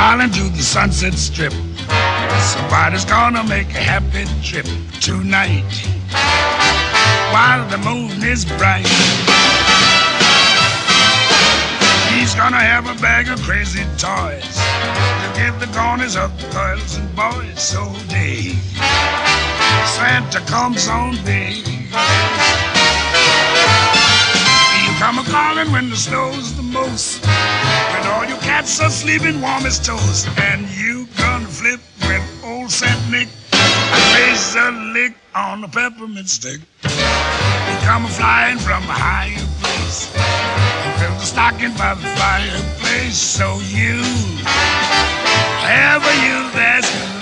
darling, to the Sunset Strip. Somebody's gonna make a happy trip tonight while the moon is bright. He's gonna have a bag of crazy toys to give the corners of the girls and boys. So day Santa comes on day. You come a-calling when the snow's the most, when all your cats are sleeping warm as toast, and you gonna flip when old Saint Nick plays a lick on a peppermint stick. You come a-flying from a higher place and fill the stocking by the fireplace. So you, ever you, that's